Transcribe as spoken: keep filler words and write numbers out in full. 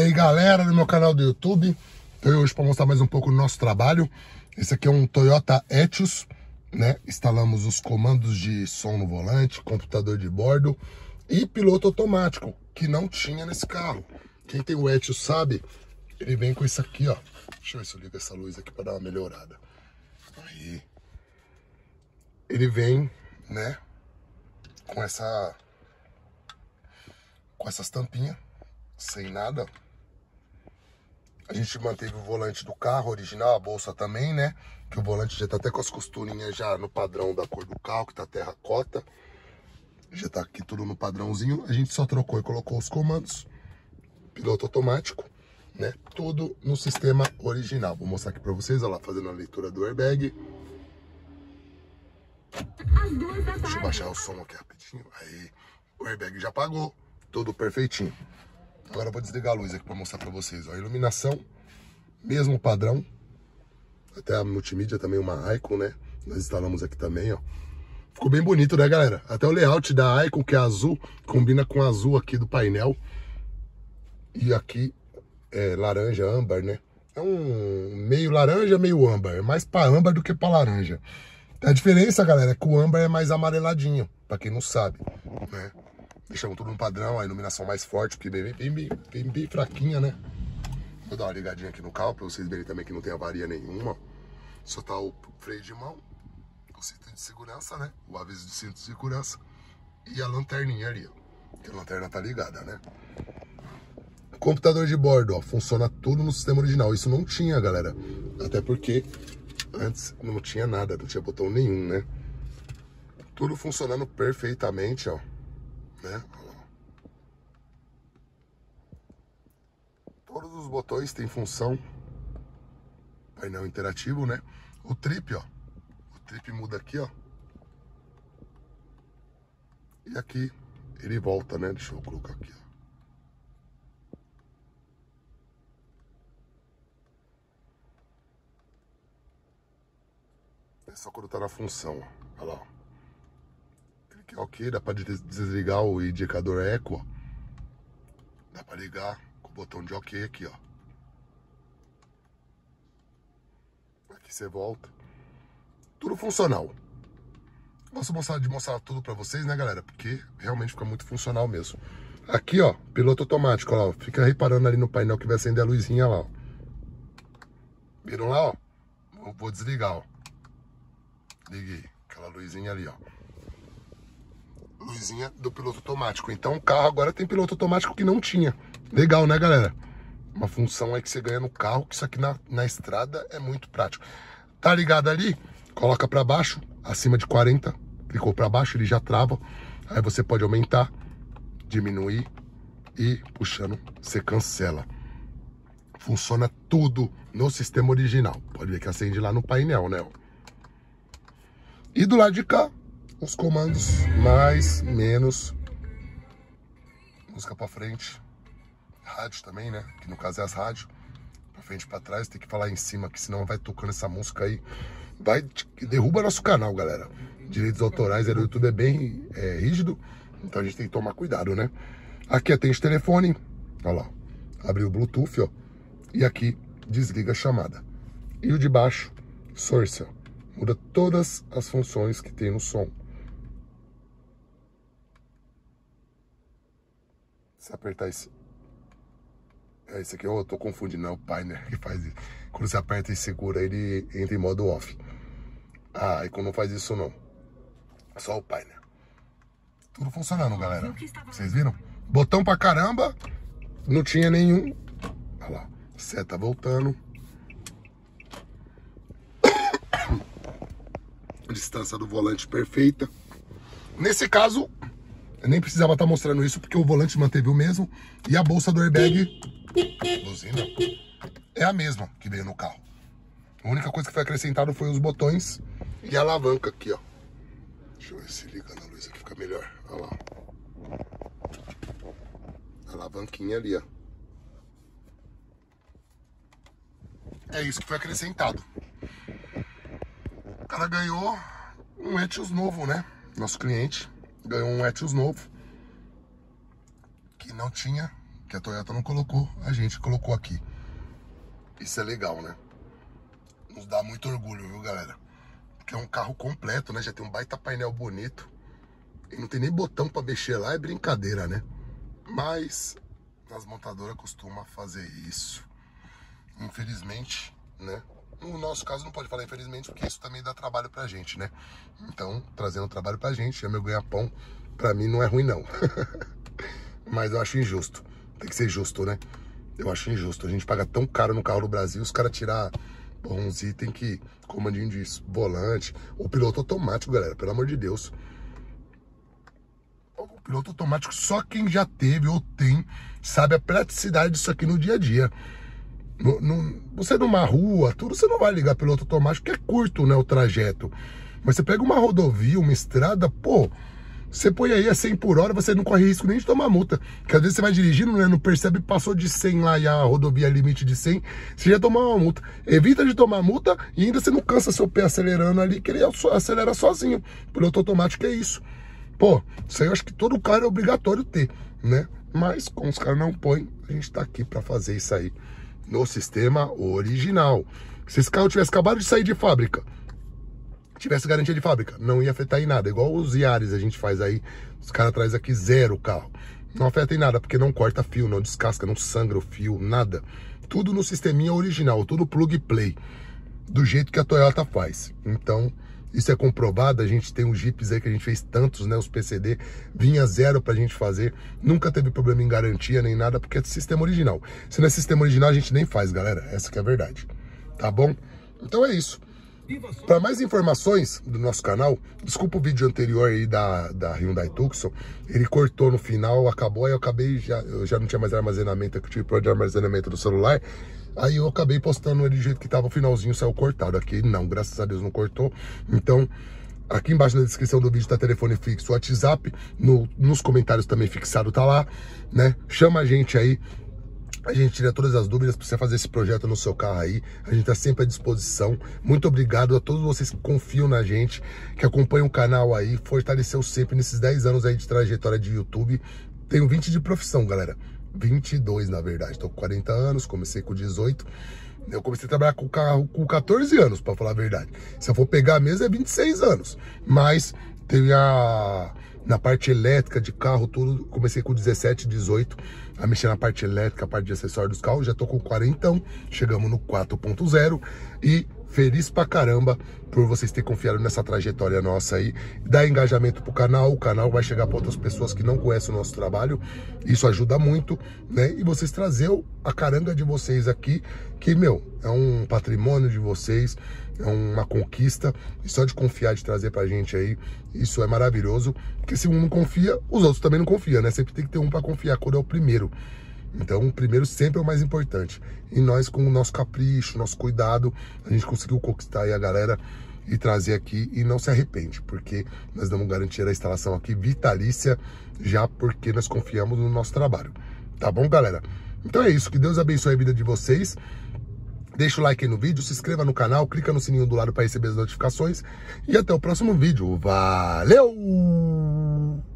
aí galera do meu canal do YouTube, estou hoje para mostrar mais um pouco do nosso trabalho. Esse aqui é um Toyota Etios, né? Instalamos os comandos de som no volante, computador de bordo e piloto automático, que não tinha nesse carro. Quem tem o Etios sabe, ele vem com isso aqui, ó. Deixa eu ver se eu ligo essa luz aqui para dar uma melhorada. Aí. Ele vem, né, com essa com essas tampinhas, sem nada. A gente manteve o volante do carro original, a bolsa também, né? Que o volante já tá até com as costurinhas já no padrão da cor do carro, que tá terracota. Já tá aqui tudo no padrãozinho. A gente só trocou e colocou os comandos. Piloto automático, né? Tudo no sistema original. Vou mostrar aqui pra vocês, olha lá, fazendo a leitura do airbag. Deixa eu baixar o som aqui rapidinho. Aí, o airbag já apagou. Tudo perfeitinho. Agora eu vou desligar a luz aqui para mostrar para vocês. Ó, a iluminação, mesmo padrão. Até a multimídia também, uma Icon, né? Nós instalamos aqui também, ó. Ficou bem bonito, né, galera? Até o layout da Icon, que é azul, combina com o azul aqui do painel. E aqui é laranja, âmbar, né? É um meio laranja, meio âmbar. É mais para âmbar do que para laranja. A diferença, galera, é que o âmbar é mais amareladinho, para quem não sabe, né? Deixamos tudo no padrão, a iluminação mais forte, porque bem, bem, bem, bem, bem fraquinha, né? Vou dar uma ligadinha aqui no carro, pra vocês verem também que não tem avaria nenhuma. Só tá o freio de mão, o cinto de segurança, né? O aviso de cinto de segurança. E a lanterninha ali, ó. Que a lanterna tá ligada, né? Computador de bordo, ó. Funciona tudo no sistema original. Isso não tinha, galera. Até porque antes não tinha nada, não tinha botão nenhum, né? Tudo funcionando perfeitamente, ó. Né? Todos os botões têm função. Painel interativo, né? O trip, ó. O trip muda aqui, ó. E aqui ele volta, né? Deixa eu colocar aqui, ó. É só quando tá na função, ó. Olha lá, ó. Ok, dá para desligar o indicador eco, ó. Dá para ligar com o botão de ok aqui, ó. Aqui você volta. Tudo funcional. Gosto de mostrar, de mostrar tudo para vocês, né, galera? Porque realmente fica muito funcional mesmo. Aqui, ó, piloto automático, ó. Fica reparando ali no painel que vai acender a luzinha lá, ó. Viram lá, ó? Eu vou desligar, ó. Liguei. Aquela luzinha ali, ó. Luzinha do piloto automático. Então o carro agora tem piloto automático que não tinha. Legal, né, galera? Uma função aí que você ganha no carro, que isso aqui na, na estrada é muito prático. Tá ligado ali? Coloca pra baixo, acima de quarenta. Clicou pra baixo, ele já trava. Aí você pode aumentar, diminuir e puxando, você cancela. Funciona tudo no sistema original. Pode ver que acende lá no painel, né? E do lado de cá, os comandos, mais, menos, música pra frente, rádio também, né? Que no caso é as rádios, pra frente e pra trás, tem que falar em cima, que senão vai tocando essa música aí, vai, derruba nosso canal, galera. Direitos autorais aí do YouTube é bem é, rígido, então a gente tem que tomar cuidado, né? Aqui atende telefone, olha lá, abre o Bluetooth, ó, e aqui desliga a chamada. E o de baixo, source, ó, muda todas as funções que tem no som. Se apertar esse... É esse aqui, eu tô confundindo, não é o Pioneer que faz isso. Quando você aperta e segura, ele entra em modo off. Ah, Icon não faz isso não. Só o Pioneer. Tudo funcionando, galera. Vocês viram? Botão pra caramba. Não tinha nenhum. Olha lá. Seta voltando. Distância do volante perfeita. Nesse caso... eu nem precisava estar mostrando isso, porque o volante manteve o mesmo. E a bolsa do airbag, buzina, é a mesma que veio no carro. A única coisa que foi acrescentado foi os botões e a alavanca aqui, ó. Deixa eu ver se liga na luz aqui, fica melhor. Olha lá. A alavanquinha ali, ó. É isso que foi acrescentado. O cara ganhou um Etios novo, né? Nosso cliente ganhou um Etios novo, que não tinha, que a Toyota não colocou, a gente colocou aqui. Isso é legal, né? Nos dá muito orgulho, viu, galera? Porque é um carro completo, né? Já tem um baita painel bonito. E não tem nem botão pra mexer lá, é brincadeira, né? Mas as montadoras costumam fazer isso. Infelizmente, né? No nosso caso não pode falar infelizmente, porque isso também dá trabalho pra gente, né? Então, trazendo trabalho pra gente, é meu ganha-pão, pra mim não é ruim não. Mas eu acho injusto. Tem que ser justo, né? Eu acho injusto. A gente paga tão caro no carro no Brasil, os caras tirar uns itens que, comandinho de volante, o piloto automático, galera, pelo amor de Deus. O piloto automático, só quem já teve ou tem, sabe a praticidade disso aqui no dia a dia. No, no, você numa rua, tudo, você não vai ligar piloto automático, porque é curto, né, o trajeto. Mas você pega uma rodovia, uma estrada, pô, você põe aí a cem por hora, você não corre risco nem de tomar multa. Porque às vezes você vai dirigindo, né, não percebe, passou de cem lá e a rodovia é limite de cem, você já tomou uma multa. Evita de tomar multa e ainda você não cansa seu pé acelerando ali, que ele acelera sozinho. Piloto automático é isso. Pô, isso aí eu acho que todo carro é obrigatório ter, né? Mas como os caras não põem, a gente tá aqui pra fazer isso aí no sistema original. Se esse carro tivesse acabado de sair de fábrica, tivesse garantia de fábrica, não ia afetar em nada. Igual os Yaris a gente faz aí, os caras trazem aqui zero o carro. Não afeta em nada, porque não corta fio, não descasca, não sangra o fio, nada. Tudo no sisteminha original, tudo plug e play, do jeito que a Toyota faz. Então, isso é comprovado. A gente tem os Jeeps aí que a gente fez tantos, né? Os P C D, vinha zero pra gente fazer. Nunca teve problema em garantia nem nada, porque é sistema original. Se não é sistema original, a gente nem faz, galera. Essa que é a verdade. Tá bom? Então é isso. Para mais informações do nosso canal, desculpa o vídeo anterior aí da, da Hyundai Tucson, ele cortou no final, acabou, aí eu acabei, já, eu já não tinha mais armazenamento, eu tive problema de armazenamento do celular, aí eu acabei postando ele do jeito que tava, o finalzinho saiu cortado. Aqui não, graças a Deus não cortou. Então, aqui embaixo na descrição do vídeo tá telefone fixo, WhatsApp, no, nos comentários também fixado tá lá, né? Chama a gente aí. A gente tira todas as dúvidas para você fazer esse projeto no seu carro aí. A gente tá sempre à disposição. Muito obrigado a todos vocês que confiam na gente, que acompanham o canal aí, fortaleceu sempre nesses dez anos aí de trajetória de YouTube. Tenho vinte de profissão, galera. vinte e dois, na verdade. Tô com quarenta anos, comecei com dezoito. Eu comecei a trabalhar com o carro com quatorze anos, para falar a verdade. Se eu for pegar mesmo, é vinte e seis anos. Mas teve a... na parte elétrica de carro, tudo, comecei com dezessete, dezoito, a mexer na parte elétrica, a parte de acessório dos carros, já tô com quarenta, chegamos no quatro ponto zero e feliz pra caramba por vocês terem confiado nessa trajetória nossa aí, dar engajamento pro canal, o canal vai chegar para outras pessoas que não conhecem o nosso trabalho, isso ajuda muito, né, e vocês trazer a caranga de vocês aqui, que, meu, é um patrimônio de vocês, é uma conquista, e só de confiar, de trazer pra gente aí, isso é maravilhoso, porque se um não confia, os outros também não confiam, né? Sempre tem que ter um pra confiar quando é o primeiro. Então, o primeiro sempre é o mais importante. E nós, com o nosso capricho, nosso cuidado, a gente conseguiu conquistar aí a galera e trazer aqui, e não se arrepende, porque nós damos garantia da instalação aqui vitalícia, já porque nós confiamos no nosso trabalho. Tá bom, galera? Então é isso, que Deus abençoe a vida de vocês. Deixa o like aí no vídeo, se inscreva no canal, clica no sininho do lado para receber as notificações. E até o próximo vídeo. Valeu!